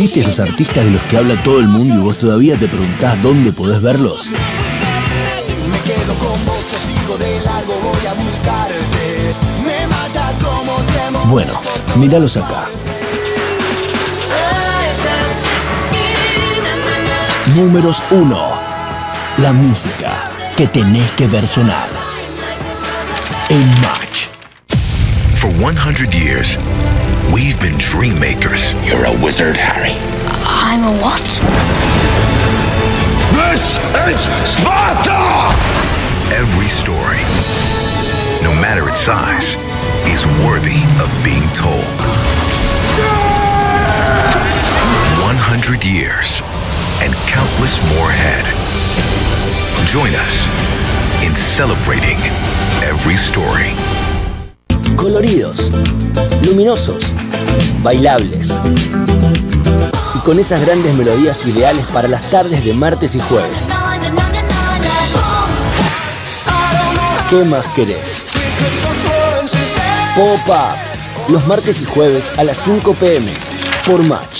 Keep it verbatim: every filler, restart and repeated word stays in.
¿Viste esos artistas de los que habla todo el mundo y vos todavía te preguntás dónde podés verlos? Me quedo con vos, te sigo de largo, voy a buscarte. Me mata como te Bueno, míralos acá. Números uno. La música que tenés que ver sonar. En Match. For one hundred years, we've been dream makers. You're a wizard, Harry. I'm a what? This is Sparta! Every story, no matter its size, is worthy of being told. one hundred years and countless more ahead. Join us in celebrating every story. Coloridos, luminosos, bailables. Y con esas grandes melodías ideales para las tardes de martes y jueves. ¿Qué más querés? Pop Up, los martes y jueves a las cinco p m por Match.